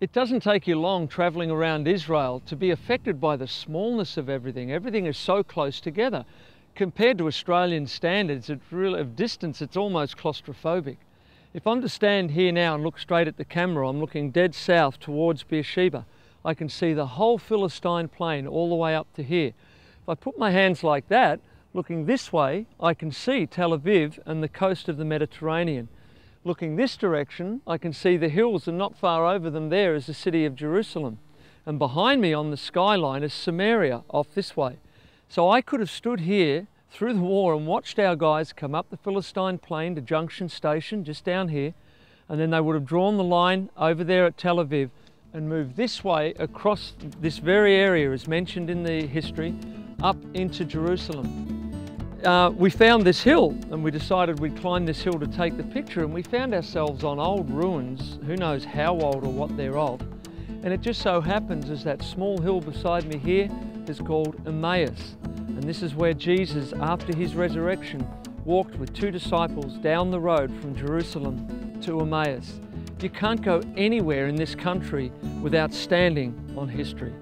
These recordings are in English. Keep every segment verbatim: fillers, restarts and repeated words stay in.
It doesn't take you long travelling around Israel to be affected by the smallness of everything. Everything is so close together. Compared to Australian standards it's really, of distance, it's almost claustrophobic. If I'm to stand here now and look straight at the camera, I'm looking dead south towards Beersheba. I can see the whole Philistine plain all the way up to here. If I put my hands like that, looking this way, I can see Tel Aviv and the coast of the Mediterranean. Looking this direction, I can see the hills, and not far over them there is the city of Jerusalem. And behind me on the skyline is Samaria off this way. So I could have stood here through the war and watched our guys come up the Philistine plain to Junction Station, just down here, and then they would have drawn the line over there at Tel Aviv and moved this way across this very area, as mentioned in the history, up into Jerusalem. Uh, we found this hill and we decided we'd climb this hill to take the picture, and we found ourselves on old ruins, who knows how old or what they're of. And it just so happens as that small hill beside me here is called Emmaus. And this is where Jesus, after his resurrection, walked with two disciples down the road from Jerusalem to Emmaus. You can't go anywhere in this country without standing on history.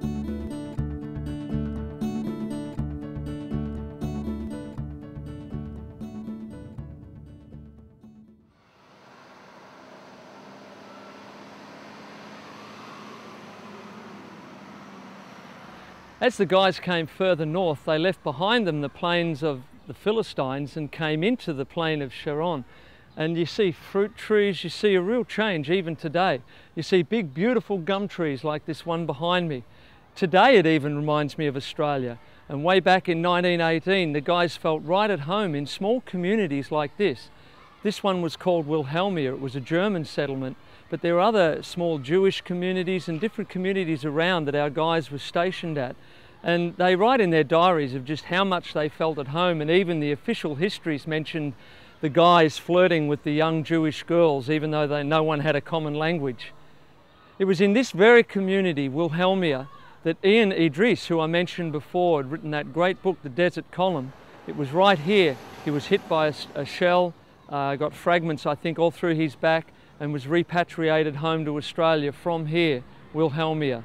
As the guys came further north, they left behind them the plains of the Philistines and came into the plain of Sharon. And you see fruit trees, you see a real change even today. You see big, beautiful gum trees like this one behind me. Today it even reminds me of Australia. And way back in nineteen eighteen, the guys felt right at home in small communities like this. This one was called Wilhelmia. It was a German settlement. But there are other small Jewish communities and different communities around that our guys were stationed at. And they write in their diaries of just how much they felt at home, and even the official histories mentioned the guys flirting with the young Jewish girls, even though they, no one had a common language. It was in this very community, Wilhelmia, that Ian Idris, who I mentioned before, had written that great book, The Desert Column. It was right here. He was hit by a, a shell, uh, got fragments, I think, all through his back, and was repatriated home to Australia from here, Wilhelmia.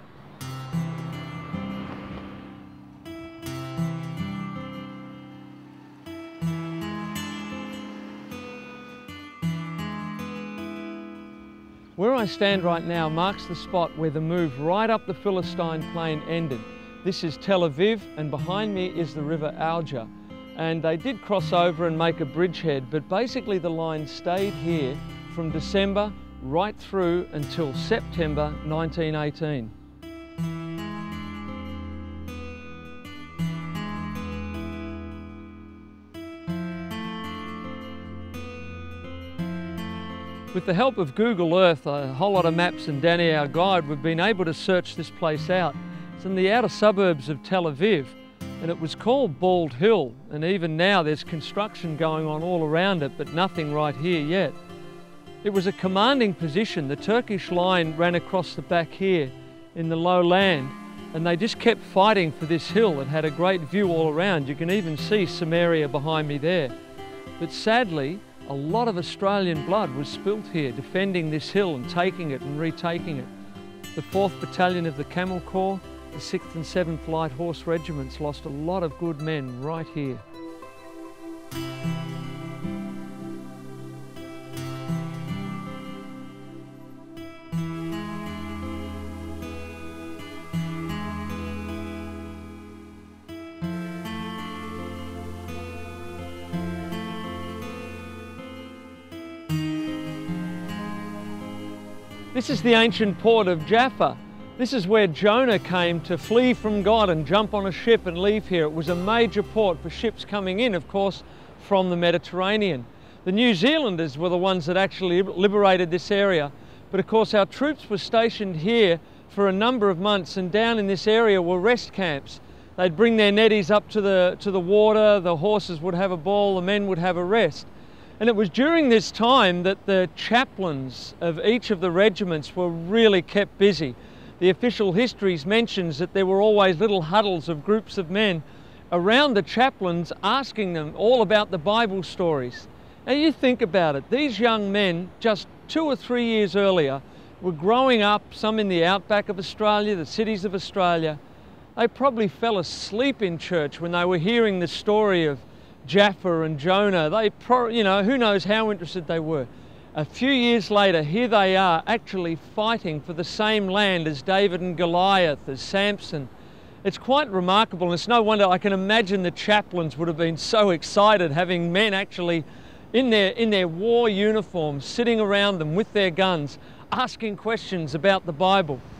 Where I stand right now marks the spot where the move right up the Philistine plain ended. This is Tel Aviv, and behind me is the river Auja. And they did cross over and make a bridgehead, but basically the line stayed here from December right through until September nineteen eighteen. With the help of Google Earth, a whole lot of maps, and Danny, our guide, we've been able to search this place out. It's in the outer suburbs of Tel Aviv, and it was called Bald Hill, and even now there's construction going on all around it, but nothing right here yet. It was a commanding position. The Turkish line ran across the back here in the low land, and they just kept fighting for this hill. It had a great view all around. You can even see Samaria behind me there. But sadly, a lot of Australian blood was spilt here, defending this hill and taking it and retaking it. The fourth Battalion of the Camel Corps, the sixth and seventh Light Horse Regiments lost a lot of good men right here. This is the ancient port of Jaffa. This is where Jonah came to flee from God and jump on a ship and leave here. It was a major port for ships coming in, of course, from the Mediterranean. The New Zealanders were the ones that actually liberated this area. But of course our troops were stationed here for a number of months, and down in this area were rest camps. They'd bring their netties up to the, to the water, the horses would have a ball, the men would have a rest. And it was during this time that the chaplains of each of the regiments were really kept busy. The official histories mentions that there were always little huddles of groups of men around the chaplains asking them all about the Bible stories. Now you think about it, these young men just two or three years earlier were growing up, some in the outback of Australia, the cities of Australia. They probably fell asleep in church when they were hearing the story of Jaffa and Jonah. They, pro you know, who knows how interested they were. A few years later, here they are actually fighting for the same land as David and Goliath, as Samson. It's quite remarkable, and it's no wonder. I can imagine the chaplains would have been so excited having men actually in their, in their war uniforms sitting around them with their guns, asking questions about the Bible.